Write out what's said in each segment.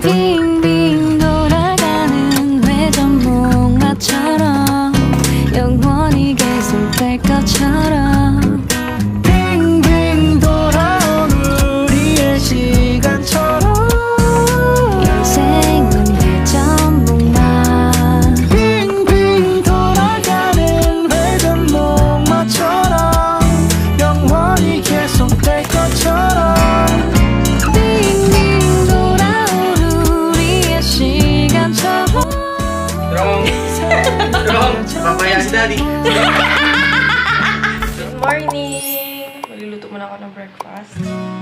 빙빙 돌아가는 회전목마처럼 영원히 계속될 것처럼 빙빙 돌아온 우리의 시간처럼 인생은 회전목마 빙빙 돌아가는 회전목마처럼 영원히 계속될 것처럼 Papaya si Daddy. Good morning! Magluluto muna ako ng breakfast.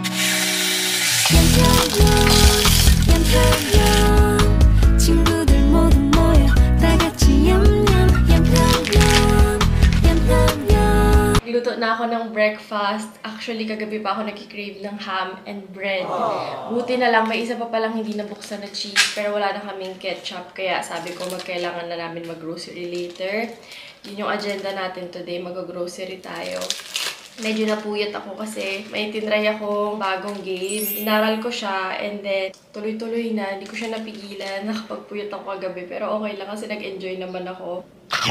Luto na ako ng breakfast. Actually, kagabi pa ako nag-crave ng ham and bread. Buti na lang, may isa pa palang hindi nabuksan na cheese. Pero wala na kaming ketchup. Kaya sabi ko, magkailangan na namin mag-grocery later. Yun yung agenda natin today. Mag-grocery tayo. Medyo napuyat ako kasi may tinry akong bagong game. Inaral ko siya and then tuloy-tuloy na. Hindi ko siya napigilan. Nakapagpuyat ako kagabi. Pero okay lang kasi nag-enjoy naman ako.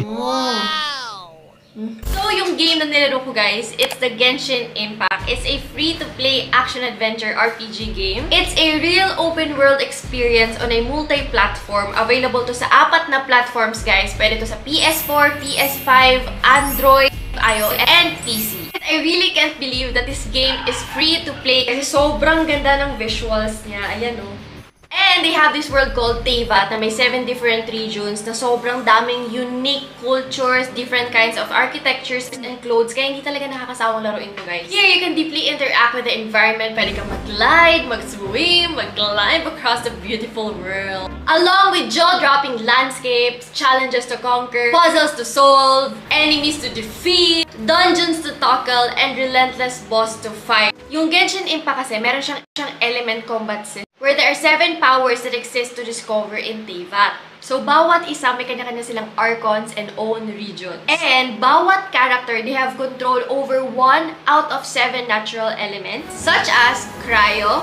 So, yung game na nilaro ko, guys, it's the Genshin Impact. It's a free-to-play action-adventure RPG game. It's a real open-world experience on a multi-platform. Available to sa 4 na platforms, guys. Pwede to sa PS4, PS5, Android, iOS, and PC. And I really can't believe that this game is free-to-play kasi sobrang ganda ng visuals niya. Ayan, oh. And they have this world called Teyvat na may 7 different regions na sobrang daming unique cultures, different kinds of architectures and clothes. Kaya hindi talaga nakakasawang laruin ko, guys. Here, you can deeply interact with the environment. Pwede kang mag-glide, mag-swim, mag-climb across the beautiful world. Along with jaw-dropping landscapes, challenges to conquer, puzzles to solve, enemies to defeat, dungeons to tackle, and relentless boss to fight. Yung Genshin Impact kasi, meron siyang element combat system where there are 7 powers that exist to discover in Teyvat. So, bawat isa may kanya-kanya silang archons and own regions. And bawat character, they have control over 1 out of 7 natural elements, such as Cryo,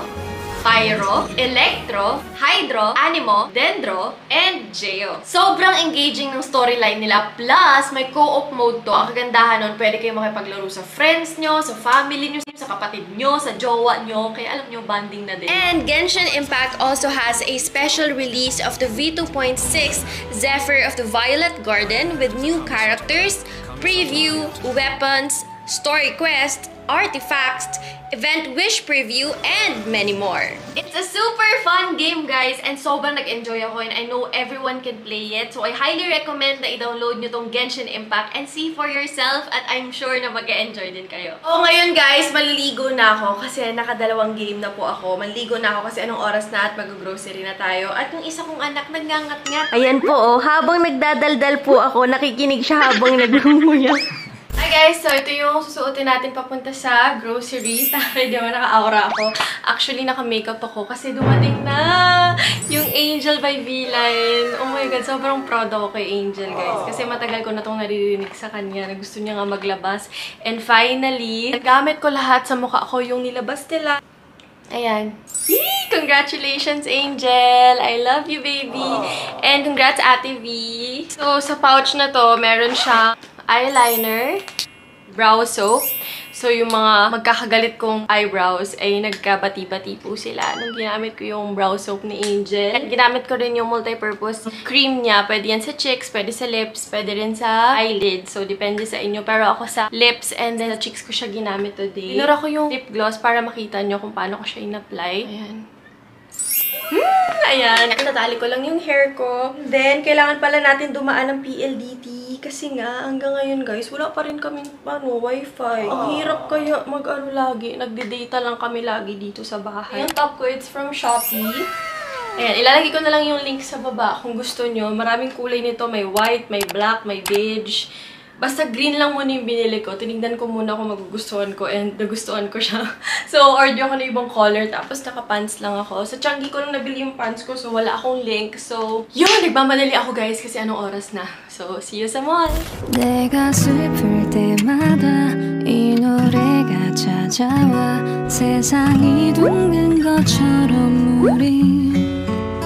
Pyro, Electro, Hydro, Anemo, Dendro, and Geo. Sobrang engaging ng storyline nila. Plus, may co-op mode to. Ang kagandahan nun, pwede kayo makipaglaro sa friends nyo, sa family nyo, sa kapatid nyo, sa jowa nyo. Kaya alam nyo, bonding na din. And Genshin Impact also has a special release of the V2.6 Zephyr of the Violet Garden with new characters, preview, weapons, story quest, artifacts, event wish preview, and many more. It's a super fun game, guys, and sobrang nag-enjoy ako and I know everyone can play it. So I highly recommend na i-download nyo tong Genshin Impact and see for yourself at I'm sure na mag-enjoy din kayo. So ngayon, guys, maliligo na ako kasi nakadalawang game na po ako. Maliligo na ako kasi anong oras na at mag-grocery na tayo. At yung isa kong anak nagngangat-ngat. Ayan po, oh, habang nagdadaldal po ako, nakikinig siya habang naglumuya. Hi guys! So, ito yung susuotin natin papunta sa grocery. Ready naman, naka-aura ako. Actually, naka-makeup ako kasi dumating na yung Angel by V-Line. Oh my God, sobrang proud ako kay Angel, guys. Kasi matagal ko na itong naririnig sa kanya na gusto niya nga maglabas. And finally, nagamit ko lahat sa mukha ko yung nilabas nila. Ayan. Yee! Congratulations, Angel! I love you, baby! And congrats, Ate V! So, sa pouch na to, meron siya eyeliner, brow soap. So, yung mga magkakagalit kong eyebrows ay nagkabati-bati po sila nung ginamit ko yung brow soap ni Angel. At ginamit ko rin yung multi-purpose cream niya. Pwede yan sa cheeks, pwede sa lips, pwede rin sa eyelid. So, depende sa inyo. Pero ako sa lips and then sa cheeks ko siya ginamit today. Pinura ko yung lip gloss para makita nyo kung paano ko siya in-apply. Ayan. Ayan. Natali ko lang yung hair ko. Then, kailangan pala natin dumaan ng PLDT. Kasi nga, hanggang ngayon guys, wala pa rin kami wifi. Ang hirap kaya mag-ano lagi. Nagde-data lang kami lagi dito sa bahay. Yung top ko, it's from Shopee. Ayan, ilalagay ko na lang yung link sa baba kung gusto nyo. Maraming kulay nito. May white, may black, may beige. Basta green lang muna yung binili ko. Tinignan ko muna kung magugustuhan ko and nagustuhan ko siya. So, order ako na ibang color. Tapos, naka-pants lang ako. Sa Changi ko lang nabili yung pants ko. So, wala akong link. So, yun! Nagmamadali ako, guys. Kasi anong oras na. So, see you sa mall! 내가 슬플 때마다 이 노래가 찾아와 세상이 둥근 것처럼 우리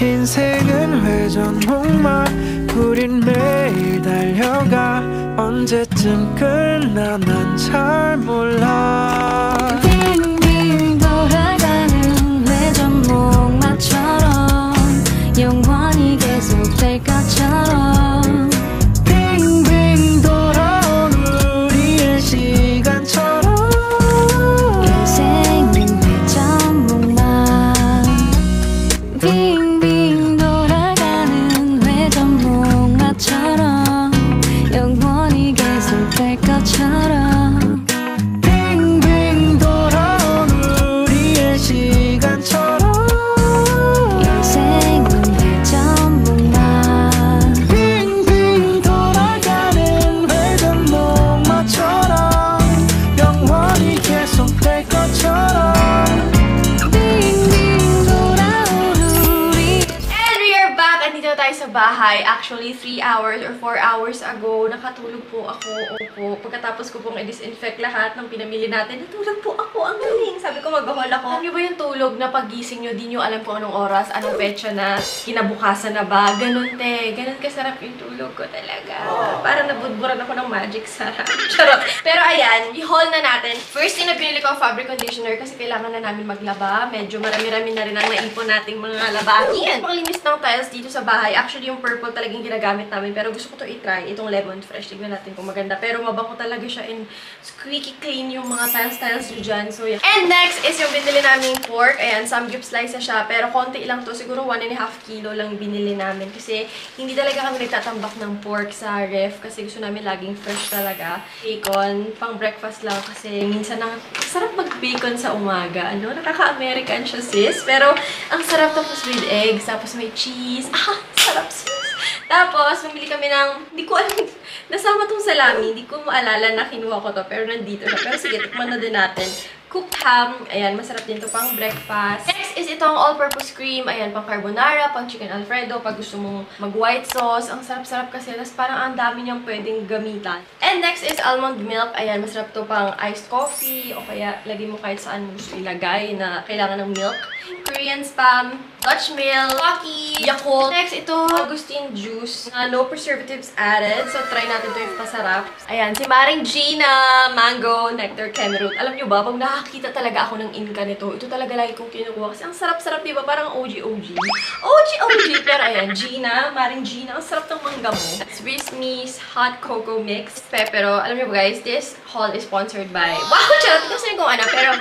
인생은 회전목마 우린 매일 달려가 언제쯤 끝나 난 잘 몰라 빙빙 돌아가는 회전목마처럼 영원히 계속될 것처럼 빙빙 돌아온 우리의 시간처럼 인생은 회전목마 빙빙 돌아가는 회전목마처럼 영원히 계속될 것처럼 빙빙 돌아온 우리의 시간처럼 인생은 회전목마 빙빙 돌아가는 회전목마처럼 영원히 계속될 것처럼 빙빙 돌아온 우리 And we are back! Andito tayo sa bahay. Actually, 3 hours or 4 hours ago, nakatulog po ako. Opo. Pagkatapos ko pong i-disinfect lahat ng pinamili natin, natulog po ako. Ang galing! Sabi ko, mag-haul ako. Alam niyo ba yung tulog na paggising nyo, di nyo alam kung anong oras, anong petsa na, kinabukasan na ba? Ganun, te. Ganun kasarap yung tulog ko talaga. Parang nabudburan ako ng magic sarap. Charot. Pero ayan, i-haul na natin. First thing na pinili ko, fabric conditioner kasi kailangan na namin maglaba. Medyo marami-rami na rin ang naipon nating mga labahin. Ang linis ng tiles dito sa bahay. Actually, yung purple talagang ginagamit namin. Pero gusto ko to i-try. Itong lemon fresh. Tignan natin kung maganda. Pero mabango talaga siya and squeaky clean yung mga tiles nyo dyan. So, yeah. And next is yung binili namin pork. Ayan, samgyup slice na siya. Pero konti lang to. Siguro 1.5 kilo lang binili namin. Kasi hindi talaga kami nagtatambak ng pork sa ref. Kasi gusto namin laging fresh talaga. Bacon, pang breakfast lang. Kasi minsan sarap mag-bacon sa umaga. Ano? Nakaka-American siya, sis. Pero ang sarap tapos with eggs. Tapos may cheese. Ah, sarap, sis. Tapos, bumili kami ng, hindi ko alam, nasama tong salami. Hindi ko maalala na kinuha ko to. Pero nandito siya. Pero sige, tikman na din natin. Cooked ham. Ayan, masarap din to pang breakfast. Next is itong all-purpose cream. Ayan, pang carbonara, pang chicken alfredo. Pag gusto mong mag-white sauce. Ang sarap-sarap kasi. Tapos parang ang dami niyang pwedeng gamitan. And next is almond milk. Ayan, masarap to pang iced coffee. O kaya, lagay mo kahit saan mo gusto ilagay na kailangan ng milk. Korean spam, Dutch milk, Lucky, Yakult. Next, ito, Agustin juice na no preservatives added. So, try natin ito yung pasarap. Ayan, si Maring Gina, mango, nectar, cameroon. Alam nyo ba, pag nakakita talaga ako ng inka nito, ito talaga lagi kong kinukuha. Kasi ang sarap-sarap, diba? Parang OG-OG. OG-OG! Pero ayan, Gina, Maring Gina, ang sarap ng mangga mo. Swiss Miss Hot Cocoa Mix. Pero, alam nyo ba guys, this haul is sponsored by... Wow! Charot! Kasi kung ano, pero...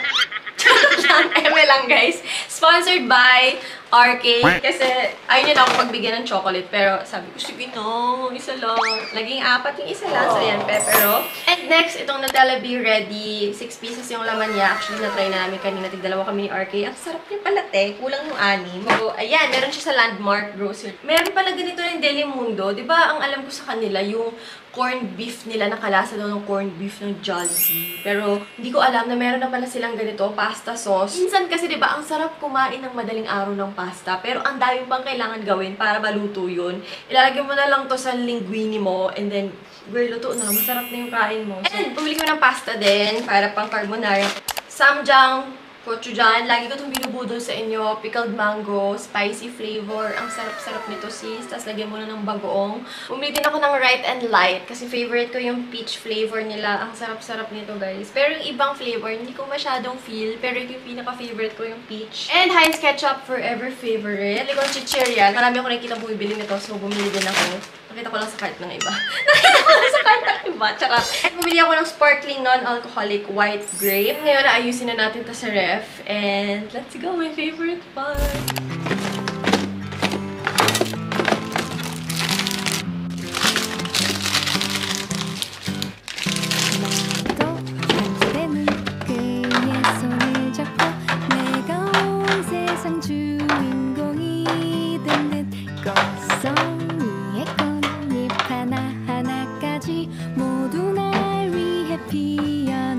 Eme lang guys. Sponsored by RK. Kasi ayun yun ako pagbigyan ng chocolate. Pero sabi ko, sige no, isa lang. Naging 4 yung isa lang. So yan, pepero. And next, itong Nutella Be Ready. 6 pieces yung laman niya. Actually, na-try namin kanina. Tigdalawa kami ni RK. Ang sarap niya pala, te. Kulang yung 6. So, ayan, meron siya sa Landmark Grocery. Meron pala ganito ng Delimundo. Diba, ang alam ko sa kanila, yung corned beef nila, nakalasa daw ng corned beef ng Jollibee. Pero, hindi ko alam na meron na pala silang ganito, pasta sauce. Minsan kasi, diba, ang sarap kumain ng madaling araw ng pasta. Pero, ang dami pang kailangan gawin para maluto yun. Ilalagay mo na lang to sa linguine mo, and then, girl, luto na. Masarap na yung kain mo. And, bumili ko ng pasta din, para pang carbonara. Samjang, gochujang. Lagi ko itong binubudol sa inyo. Pickled mango, spicy flavor. Ang sarap-sarap nito, sis. Tapos lagyan mo na ng bagoong. Bumili din ako ng Right and Light kasi favorite ko yung peach flavor nila. Ang sarap-sarap nito, guys. Pero yung ibang flavor, hindi ko masyadong feel. Pero yung pinaka-favorite ko yung peach. And Heinz Ketchup, forever favorite. Likong chichirya. Marami ako nakikita bumibili nito, so bumili din ako. Nakita ko lang sa cart ng iba. Nakita ko lang sa cart ng iba. Charot. At bumili ako ng sparkling non-alcoholic white grape. Ngayon, ayusin na natin ito sa ref. And let's go, my favorite part.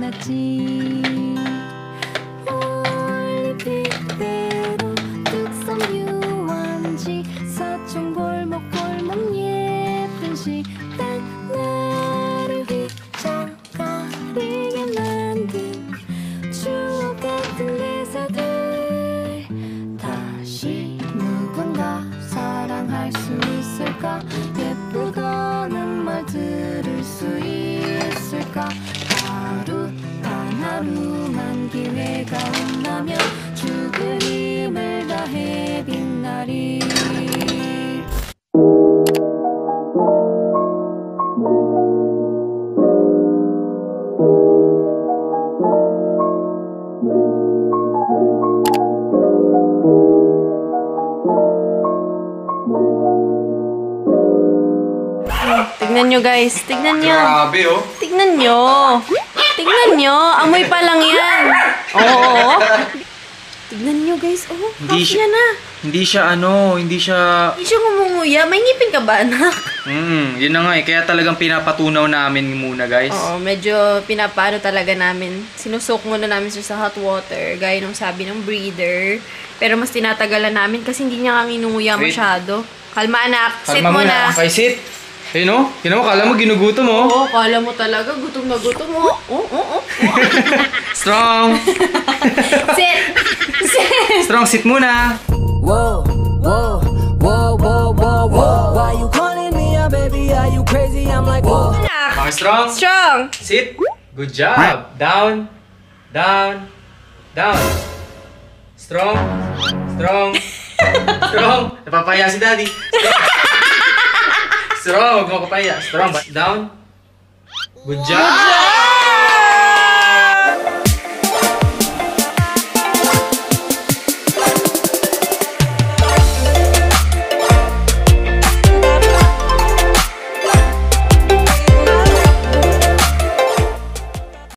멀리 빛대로 뚝 Tignan nyo guys, tignan nyo. Grabe oh. Tignan nyo. Tignan nyo, amoy pa lang yan. Oo. Tignan nyo guys, oh, Hindi half niya na. Hindi siya Hindi siya ngumunguya. May ngipin ka ba, anak? Yun na nga eh. Kaya talagang pinapatunaw namin muna, guys. Oo, medyo pinapaano talaga namin. Sinusok muna namin siya sa hot water, gaya nung sabi ng breeder. Pero mas tinatagalan namin kasi hindi niya nga nginunguya Wait. masyado. Kalma anak, sit Kalma muna. Okay, sit. Ayun oh. Yun mo, kala mo ginugutom mo. Oo, kala mo talaga, gutom na gutom mo. Oo. Strong. Sit! Sit! Strong, sit muna. Whoa, whoa, whoa, whoa, whoa, whoa. Why you calling me a baby? Are you crazy? I'm like, whoa. Okay, strong. Strong! Sit. Good job. Down. Down. Down. Strong. Strong. Strong. Napapaya si daddy. Strong. Huwag mo papaya. Strong. Down. Good job.